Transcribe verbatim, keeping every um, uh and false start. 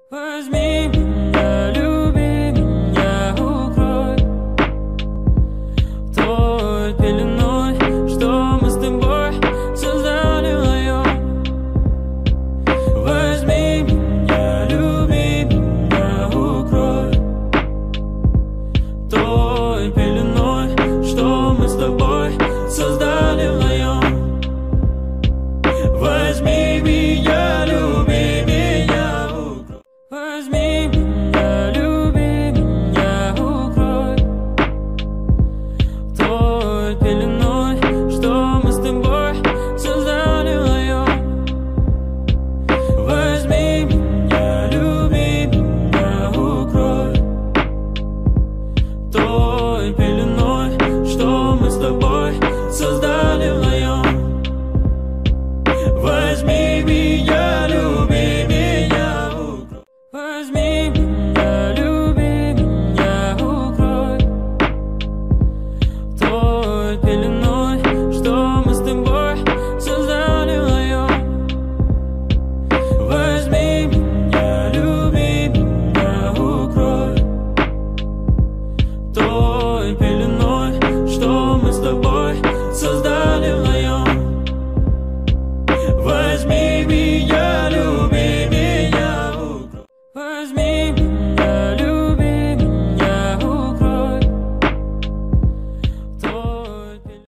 Возьми меня, люби меня, укрой той пеленой, что мы с тобой создали вдвоем. Возьми меня, люби меня, укрой той пеленой, что мы с тобой создали вдвоем. Возьми меня, люби меня, укрой. Возьми